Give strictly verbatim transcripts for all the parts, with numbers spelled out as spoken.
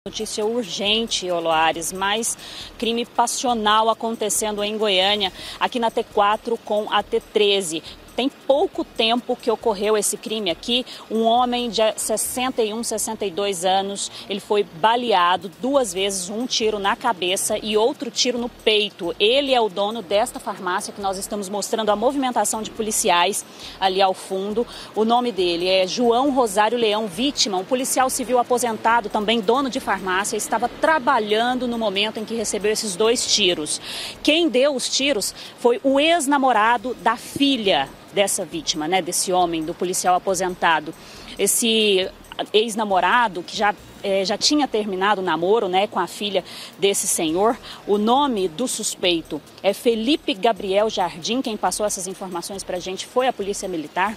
Notícia urgente, Oloares, mais crime passional acontecendo em Goiânia, aqui na T quatro com a T treze. Tem pouco tempo que ocorreu esse crime aqui. Um homem de sessenta e um, sessenta e dois anos, ele foi baleado duas vezes, um tiro na cabeça e outro tiro no peito. Ele é o dono desta farmácia que nós estamos mostrando a movimentação de policiais ali ao fundo. O nome dele é João Rosário Leão, vítima, um policial civil aposentado, também dono de farmácia, estava trabalhando no momento em que recebeu esses dois tiros. Quem deu os tiros foi o ex-namorado da filha dessa vítima, né, desse homem, do policial aposentado. Esse ex-namorado que já, é, já tinha terminado o namoro, né, com a filha desse senhor. O nome do suspeito é Felipe Gabriel Jardim. Quem passou essas informações para a gente foi a Polícia Militar.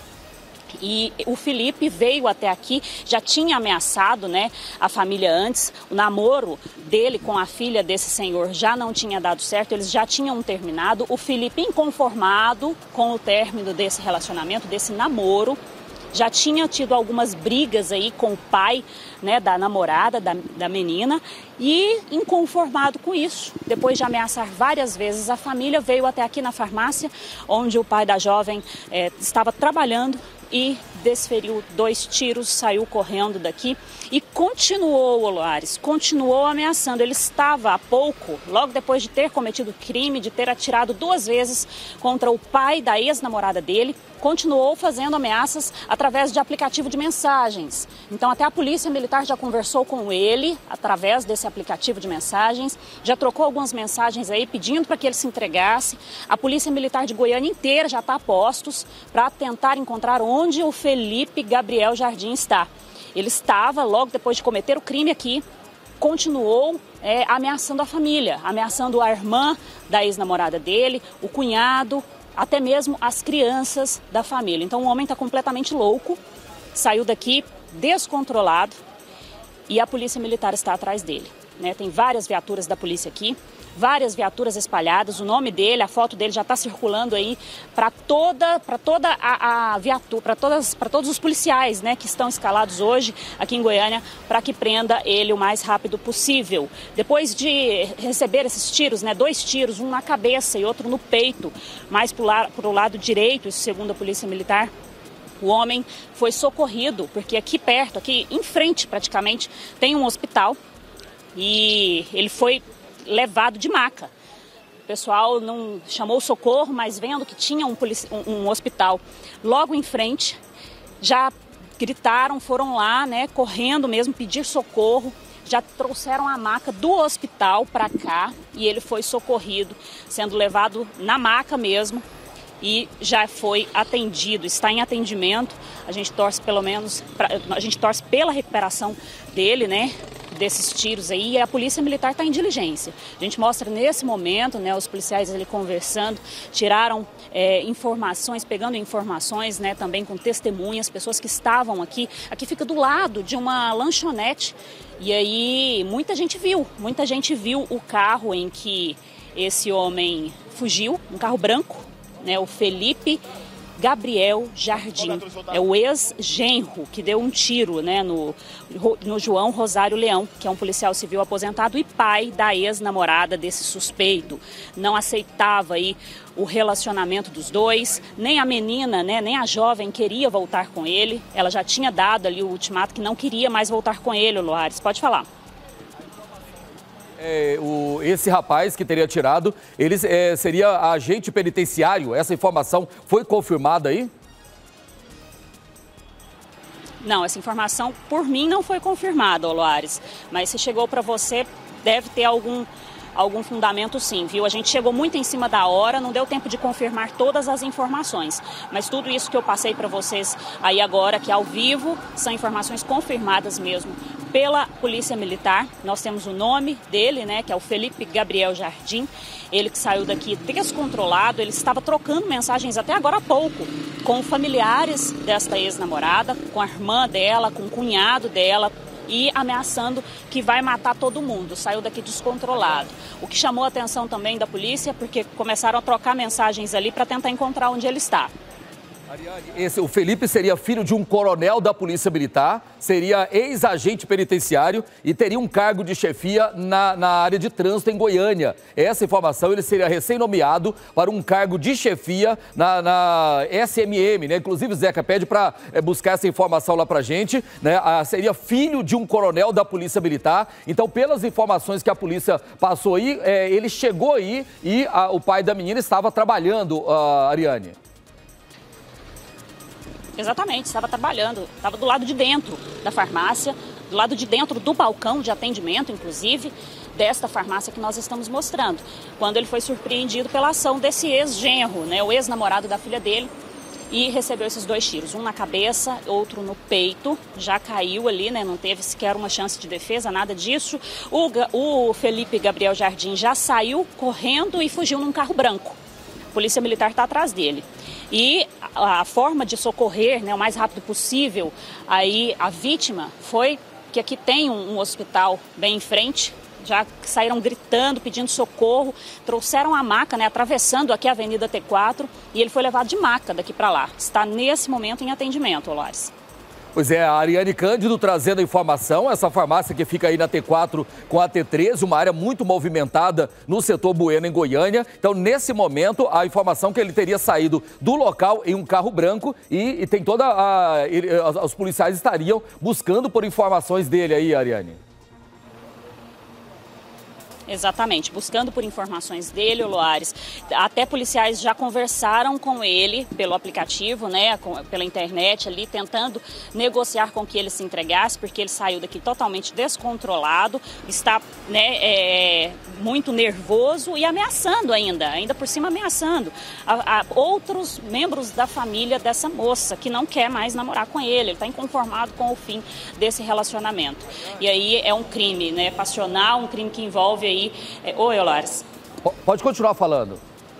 E o Felipe veio até aqui, já tinha ameaçado, né, a família antes. O namoro dele com a filha desse senhor já não tinha dado certo, eles já tinham terminado. O Felipe, inconformado com o término desse relacionamento, desse namoro, já tinha tido algumas brigas aí com o pai, né, da namorada, da, da menina, e inconformado com isso, depois de ameaçar várias vezes a família, veio até aqui na farmácia, onde o pai da jovem é, estava trabalhando, e desferiu dois tiros, saiu correndo daqui e continuou, Oloares, continuou ameaçando. Ele estava há pouco, logo depois de ter cometido o crime, de ter atirado duas vezes contra o pai da ex-namorada dele, continuou fazendo ameaças através de aplicativo de mensagens. Então até a Polícia Militar já conversou com ele através desse aplicativo de mensagens, já trocou algumas mensagens aí pedindo para que ele se entregasse. A Polícia Militar de Goiânia inteira já está a postos para tentar encontrar onde o Felipe Gabriel Jardim está. Ele estava, logo depois de cometer o crime aqui, continuou é, ameaçando a família, ameaçando a irmã da ex-namorada dele, o cunhado, até mesmo as crianças da família. Então o homem está completamente louco, saiu daqui descontrolado e a Polícia Militar está atrás dele, né? Tem várias viaturas da polícia aqui, várias viaturas espalhadas, o nome dele, a foto dele já está circulando aí para toda, para toda a, a viatura, para todas, para todos os policiais, né, que estão escalados hoje aqui em Goiânia, para que prenda ele o mais rápido possível. Depois de receber esses tiros, né, dois tiros, um na cabeça e outro no peito, mais para o lado direito, isso segundo a Polícia Militar, o homem foi socorrido, porque aqui perto, aqui em frente praticamente, tem um hospital e ele foi levado de maca. O pessoal não chamou socorro, mas vendo que tinha um, um, um hospital logo em frente, já gritaram, foram lá, né, correndo mesmo, pedir socorro, já trouxeram a maca do hospital para cá e ele foi socorrido, sendo levado na maca mesmo e já foi atendido, está em atendimento. A gente torce pelo menos, pra, a gente torce pela recuperação dele, né, desses tiros aí, e a Polícia Militar está em diligência. A gente mostra nesse momento, né, os policiais ali conversando, tiraram é, informações, pegando informações, né, também com testemunhas, pessoas que estavam aqui. Aqui fica do lado de uma lanchonete e aí muita gente viu, muita gente viu o carro em que esse homem fugiu, um carro branco, né, o Felipe Gabriel Jardim, é o ex-genro que deu um tiro, né, no, no João Rosário Leão, que é um policial civil aposentado e pai da ex-namorada desse suspeito. Não aceitava aí o relacionamento dos dois, nem a menina, né, nem a jovem queria voltar com ele. Ela já tinha dado ali o ultimato que não queria mais voltar com ele, Loares. Pode falar. É, o, esse rapaz que teria atirado, ele é, seria agente penitenciário? Essa informação foi confirmada aí? Não, essa informação por mim não foi confirmada, Loares. Mas se chegou para você, deve ter algum, algum fundamento sim, viu? A gente chegou muito em cima da hora, não deu tempo de confirmar todas as informações. Mas tudo isso que eu passei para vocês aí agora, que ao vivo, são informações confirmadas mesmo pela Polícia Militar. Nós temos o nome dele, né, que é o Felipe Gabriel Jardim. Ele que saiu daqui descontrolado, ele estava trocando mensagens até agora há pouco com familiares desta ex-namorada, com a irmã dela, com o cunhado dela e ameaçando que vai matar todo mundo. Saiu daqui descontrolado. O que chamou a atenção também da polícia, porque começaram a trocar mensagens ali para tentar encontrar onde ele está. Ariane, esse, o Felipe seria filho de um coronel da Polícia Militar, seria ex-agente penitenciário e teria um cargo de chefia na, na área de trânsito em Goiânia. Essa informação, ele seria recém-nomeado para um cargo de chefia na, na S M M, né? Inclusive, Zeca pede para é, buscar essa informação lá pra gente, né? Ah, seria filho de um coronel da Polícia Militar. Então, pelas informações que a polícia passou aí, é, ele chegou aí e a, o pai da menina estava trabalhando, uh, Ariane. Exatamente, estava trabalhando, estava do lado de dentro da farmácia, do lado de dentro do balcão de atendimento, inclusive, desta farmácia que nós estamos mostrando, quando ele foi surpreendido pela ação desse ex-genro, né, o ex-namorado da filha dele, e recebeu esses dois tiros, um na cabeça, outro no peito, já caiu ali, né, não teve sequer uma chance de defesa, nada disso. O, o Felipe Gabriel Jardim já saiu correndo e fugiu num carro branco. A Polícia Militar está atrás dele. E a forma de socorrer, né, o mais rápido possível aí a vítima foi que aqui tem um, um hospital bem em frente, já saíram gritando, pedindo socorro, trouxeram a maca, né, atravessando aqui a Avenida T quatro e ele foi levado de maca daqui para lá. Está nesse momento em atendimento, Olares. Pois é, a Ariane Cândido trazendo a informação, essa farmácia que fica aí na T quatro com a T treze, uma área muito movimentada no setor Bueno, em Goiânia. Então, nesse momento, a informação que ele teria saído do local em um carro branco e, e tem toda a... Ele, os policiais estariam buscando por informações dele aí, Ariane. Exatamente, buscando por informações dele, o Loares. Até policiais já conversaram com ele pelo aplicativo, né, com, pela internet ali, tentando negociar com que ele se entregasse, porque ele saiu daqui totalmente descontrolado, está, né, é, muito nervoso e ameaçando ainda, ainda por cima ameaçando a, a outros membros da família dessa moça, que não quer mais namorar com ele, ele está inconformado com o fim desse relacionamento. E aí é um crime, né, passional, um crime que envolve aí... É, oi, Olares. Pode continuar falando.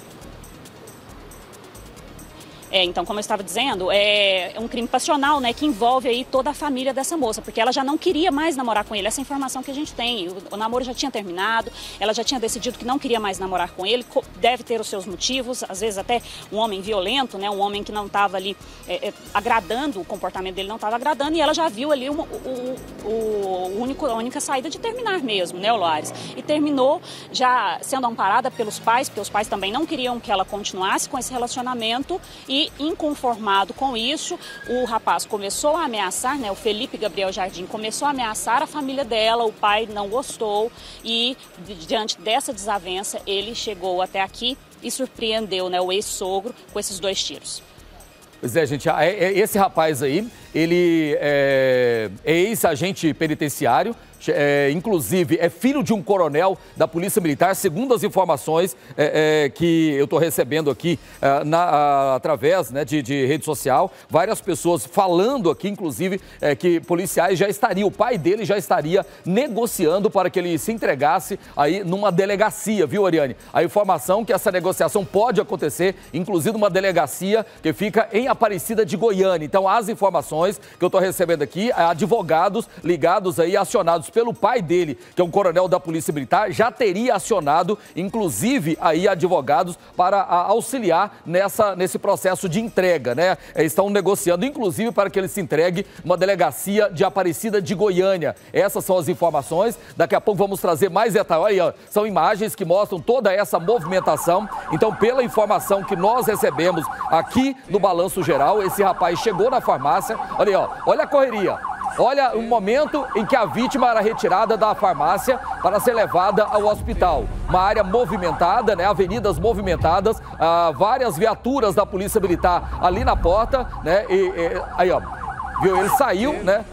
É, então, como eu estava dizendo, é um crime passional, né, que envolve aí toda a família dessa moça, porque ela já não queria mais namorar com ele. Essa informação que a gente tem, o, o namoro já tinha terminado, ela já tinha decidido que não queria mais namorar com ele, deve ter os seus motivos, às vezes até um homem violento, né, um homem que não estava ali é, é, agradando, o comportamento dele não estava agradando, e ela já viu ali uma, o, o, o único, a única saída de terminar mesmo, né, Loares? E terminou já sendo amparada pelos pais, porque os pais também não queriam que ela continuasse com esse relacionamento, e inconformado com isso, o rapaz começou a ameaçar, né, o Felipe Gabriel Jardim começou a ameaçar a família dela, o pai não gostou e, diante dessa desavença, ele chegou até aqui e surpreendeu, né, o ex-sogro com esses dois tiros. Pois é, gente, esse rapaz aí, ele é, é ex-agente penitenciário, é, inclusive é filho de um coronel da Polícia Militar, segundo as informações é, é, que eu estou recebendo aqui é, na, a, através né, de, de rede social, várias pessoas falando aqui, inclusive, é, que policiais já estariam, o pai dele já estaria negociando para que ele se entregasse aí numa delegacia, viu, Ariane? A informação que essa negociação pode acontecer, inclusive numa delegacia que fica em Aparecida de Goiânia. Então, as informações que eu estou recebendo aqui, advogados ligados aí, acionados pelo pai dele, que é um coronel da Polícia Militar, já teria acionado, inclusive, aí advogados para a, auxiliar nessa, nesse processo de entrega, né? Estão negociando, inclusive, para que ele se entregue numa delegacia de Aparecida de Goiânia. Essas são as informações. Daqui a pouco vamos trazer mais detalhes. Aí, ó, são imagens que mostram toda essa movimentação. Então, pela informação que nós recebemos aqui no Balanço Geral, esse rapaz chegou na farmácia. Olha aí, ó, olha a correria. Olha o momento em que a vítima era retirada da farmácia para ser levada ao hospital. Uma área movimentada, né? Avenidas movimentadas, ah, várias viaturas da Polícia Militar ali na porta, né? E, e, aí, ó, viu? Ele saiu, né?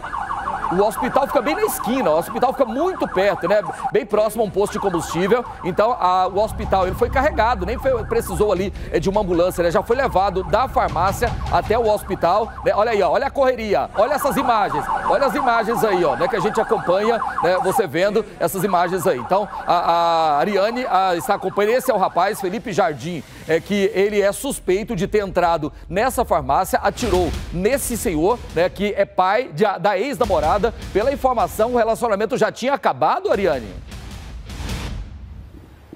O hospital fica bem na esquina, o hospital fica muito perto, né? Bem próximo a um posto de combustível. Então, a, o hospital, ele foi carregado, nem foi, precisou ali de uma ambulância, né? Já foi levado da farmácia até o hospital, né? Olha aí, ó, olha a correria, olha essas imagens, olha as imagens aí, ó, né? Que a gente acompanha, né? Você vendo essas imagens aí. Então, a, a Ariane a, está acompanhando, esse é o rapaz, Felipe Jardim, é que ele é suspeito de ter entrado nessa farmácia, atirou nesse senhor, né? Que é pai de, da ex-namorada. Pela informação, o relacionamento já tinha acabado, Ariane?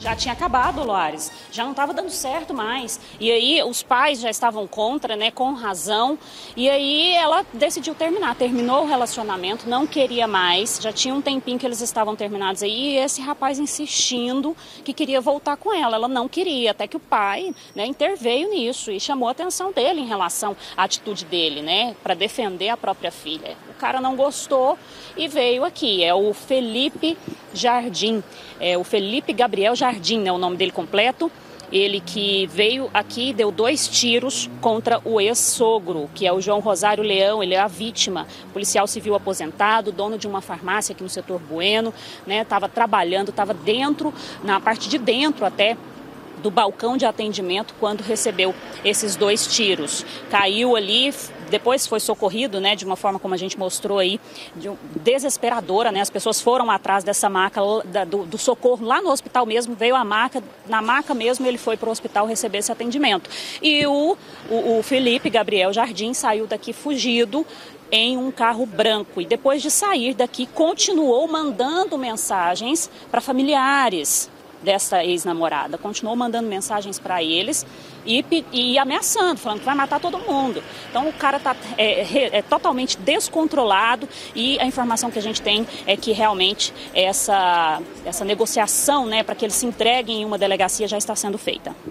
Já tinha acabado, Loares, já não estava dando certo mais. E aí os pais já estavam contra, né, com razão. E aí ela decidiu terminar, terminou o relacionamento, não queria mais. Já tinha um tempinho que eles estavam terminados aí. E esse rapaz insistindo que queria voltar com ela. Ela não queria, até que o pai, né, interveio nisso e chamou a atenção dele em relação à atitude dele, né, para defender a própria filha. O cara não gostou e veio aqui. É o Felipe Jardim, é o Felipe Gabriel Jardim, é o nome dele completo. Ele que veio aqui e deu dois tiros contra o ex-sogro, que é o João Rosário Leão. Ele é a vítima, policial civil aposentado, dono de uma farmácia aqui no setor Bueno, né? Estava trabalhando, estava dentro, na parte de dentro até, do balcão de atendimento quando recebeu esses dois tiros. Caiu ali, depois foi socorrido, né, de uma forma como a gente mostrou aí, de um, desesperadora, né? As pessoas foram atrás dessa maca da, do, do socorro lá no hospital mesmo, veio a maca, na maca mesmo ele foi para o hospital receber esse atendimento. E o, o, o Felipe Gabriel Jardim saiu daqui fugido em um carro branco e depois de sair daqui continuou mandando mensagens para familiares dessa ex-namorada, continuou mandando mensagens para eles e, e ameaçando, falando que vai matar todo mundo. Então o cara está é, é totalmente descontrolado e a informação que a gente tem é que realmente essa, essa negociação, né, para que ele se entregue em uma delegacia já está sendo feita.